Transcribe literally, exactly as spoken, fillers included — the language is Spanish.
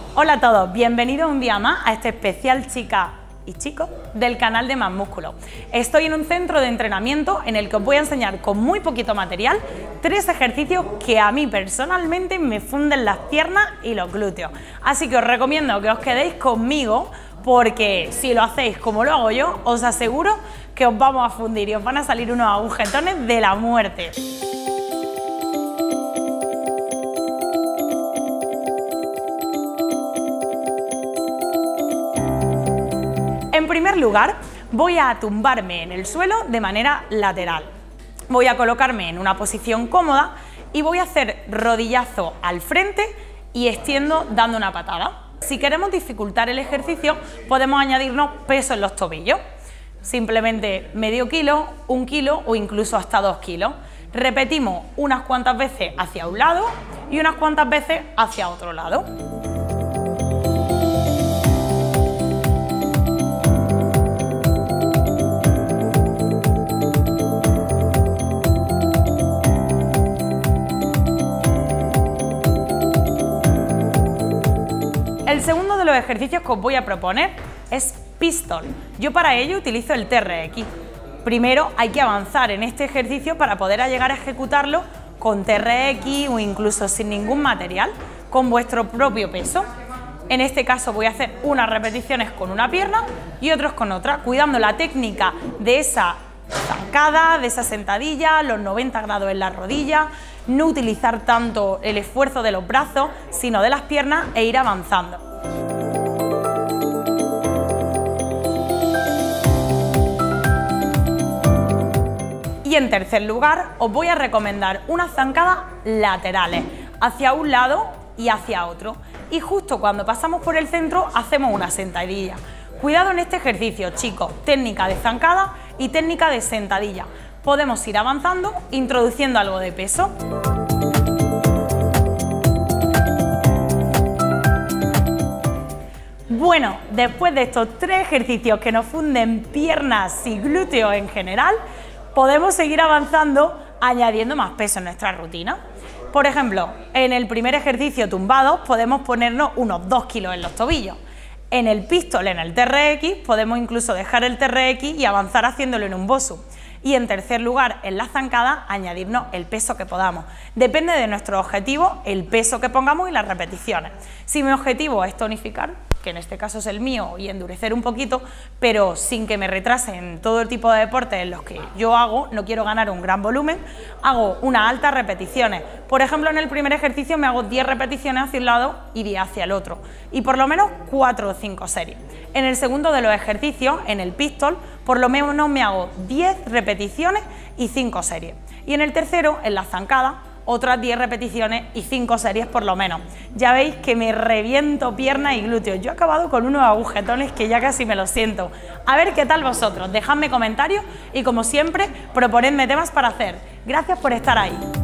Hola a todos, bienvenidos un día más a este especial chica y chicos del canal de Más Músculo. Estoy en un centro de entrenamiento en el que os voy a enseñar con muy poquito material tres ejercicios que a mí personalmente me funden las piernas y los glúteos. Así que os recomiendo que os quedéis conmigo porque si lo hacéis como lo hago yo, os aseguro que os vamos a fundir y os van a salir unos agujetones de la muerte. En primer lugar, voy a tumbarme en el suelo de manera lateral. Voy a colocarme en una posición cómoda y voy a hacer rodillazo al frente y extiendo dando una patada. Si queremos dificultar el ejercicio, podemos añadirnos peso en los tobillos. Simplemente medio kilo, un kilo o incluso hasta dos kilos. Repetimos unas cuantas veces hacia un lado y unas cuantas veces hacia otro lado. El segundo de los ejercicios que os voy a proponer es pistol. Yo para ello utilizo el T R X. Primero hay que avanzar en este ejercicio para poder llegar a ejecutarlo con T R X o incluso sin ningún material, con vuestro propio peso. En este caso voy a hacer unas repeticiones con una pierna y otras con otra, cuidando la técnica de esa zancada, de esa sentadilla, los noventa grados en la rodilla, no utilizar tanto el esfuerzo de los brazos, sino de las piernas e ir avanzando. Y en tercer lugar, os voy a recomendar unas zancadas laterales, hacia un lado y hacia otro. Y justo cuando pasamos por el centro, hacemos una sentadilla. Cuidado en este ejercicio, chicos, técnica de zancada y técnica de sentadilla. Podemos ir avanzando, introduciendo algo de peso. Bueno, después de estos tres ejercicios que nos funden piernas y glúteos en general, podemos seguir avanzando añadiendo más peso en nuestra rutina. Por ejemplo, en el primer ejercicio tumbados podemos ponernos unos dos kilos en los tobillos. En el pistol, en el T R X, podemos incluso dejar el T R X y avanzar haciéndolo en un bosu. Y en tercer lugar, en la zancada, añadirnos el peso que podamos. Depende de nuestro objetivo, el peso que pongamos y las repeticiones. Si mi objetivo es tonificar, que en este caso es el mío, y endurecer un poquito, pero sin que me retrase en todo el tipo de deportes en los que yo hago, no quiero ganar un gran volumen, hago unas altas repeticiones. Por ejemplo, en el primer ejercicio me hago diez repeticiones hacia un lado y diez hacia el otro, y por lo menos cuatro o cinco series. En el segundo de los ejercicios, en el pistol, por lo menos me hago diez repeticiones y cinco series. Y en el tercero, en la zancada, otras diez repeticiones y cinco series por lo menos. Ya veis que me reviento piernas y glúteos. Yo he acabado con unos agujetones que ya casi me los siento. A ver qué tal vosotros. Dejadme comentarios y como siempre, proponedme temas para hacer. Gracias por estar ahí.